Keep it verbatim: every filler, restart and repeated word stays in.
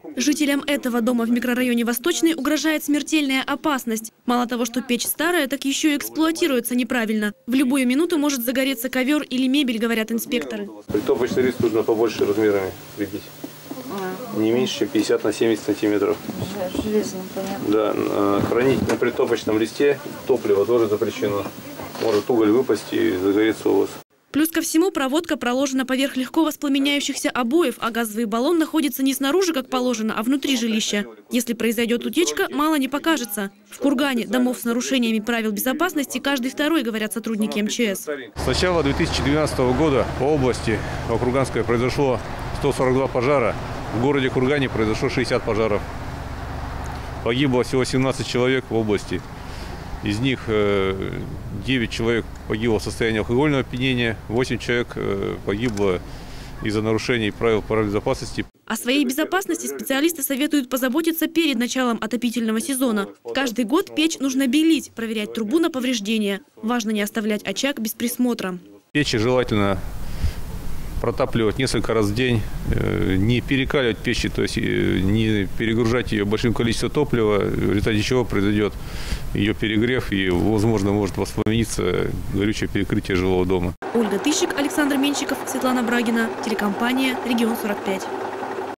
Жителям этого дома в микрорайоне Восточный угрожает смертельная опасность. Мало того, что печь старая, так еще и эксплуатируется неправильно. В любую минуту может загореться ковер или мебель, говорят инспекторы. Притопочный риск нужно побольше размерами прибить. Не меньше, чем пятьдесят на семьдесят сантиметров. Железно, понятно. Да, хранить на притопочном листе топливо тоже запрещено. Может уголь выпасть и загореться у вас. Плюс ко всему, проводка проложена поверх легко воспламеняющихся обоев, а газовый баллон находится не снаружи, как положено, а внутри жилища. Если произойдет утечка, мало не покажется. В Кургане домов с нарушениями правил безопасности каждый второй, говорят сотрудники эм че эс. С начала две тысячи двенадцатого года по области в Курганской произошло сто сорок два пожара. В городе Кургане произошло шестьдесят пожаров. Погибло всего семнадцать человек в области. Из них девять человек погибло в состоянии алкогольного опьянения, восемь человек погибло из-за нарушений правил безопасности. О своей безопасности специалисты советуют позаботиться перед началом отопительного сезона. Каждый год печь нужно белить, проверять трубу на повреждения. Важно не оставлять очаг без присмотра. Печи желательно протапливать несколько раз в день, не перекаливать печи, то есть не перегружать ее большим количеством топлива, в результате чего произойдет ее перегрев и, возможно, может воспламениться горючее перекрытие жилого дома. Ольга Тыщик, Александр Менщиков, Светлана Брагина, телекомпания «Регион сорок пять».